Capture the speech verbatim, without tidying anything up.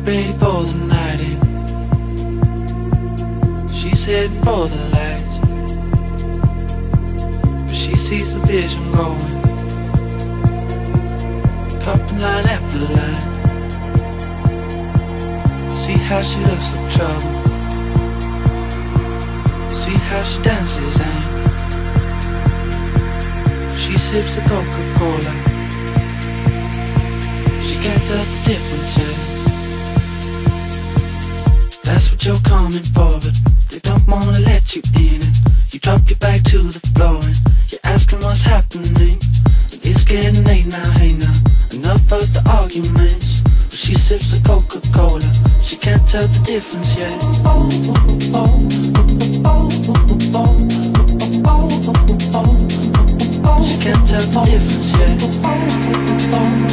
ready for the night in. She's heading for the lights, but she sees the vision going, cupping line after line. See how she looks like trouble, see how she dances and she sips the Coca-Cola. She can't tell the difference yet. That's what you're coming for, but they don't wanna let you in it. You drop your back to the floor and you're asking what's happening. It's getting late now, hey now, enough of the arguments. But she sips the Coca-Cola, she can't tell the difference yet. She can't tell the difference yet.